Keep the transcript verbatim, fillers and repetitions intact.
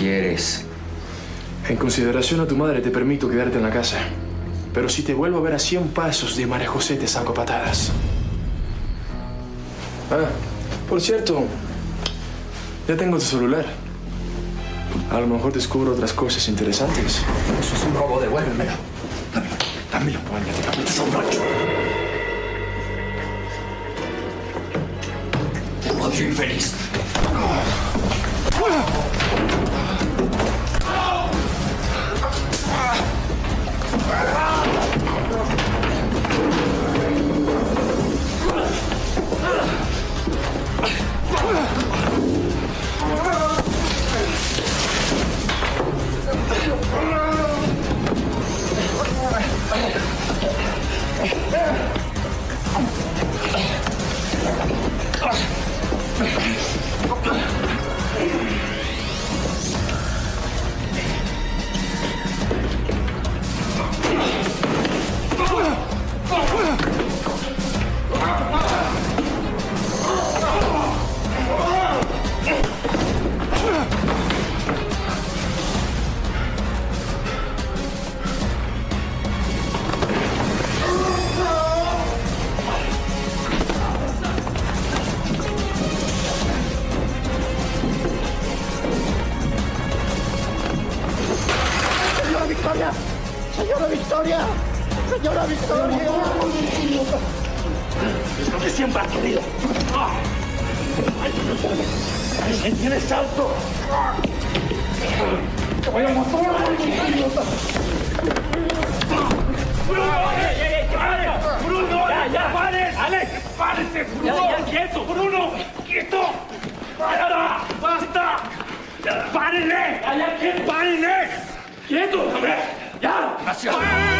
quieres? En consideración a tu madre te permito quedarte en la casa. Pero si te vuelvo a ver a cien pasos de María José, te saco patadas. Ah, por cierto, ya tengo tu celular. A lo mejor descubro otras cosas interesantes. Eso es un robo, devuélvemelo. Dámelo, dámelo. Váyate, cabrón, es un rancho. Te odio, infeliz. Victoria! ¡Señora Victoria! ¡Señora Victoria! Es lo que siempre ha querido. ¡Ay, tienes salto! ¡Te voy a matar! ¡Bruno! ¡Ey, ey, ey! ¡Pare! ¡Bruno! ¡Ya, ya! ¡Pare! ¡Alex! ¡Párese, Bruno! ¡Ya, ya! ¡Quieto! ¡Bruno! ¡Quieto! ¡Para! ¡Basta! ¡Párenle! ¡Allá, quieto! ¡Párenle! ¡Quieto! ¡Ya! ¡Gracias!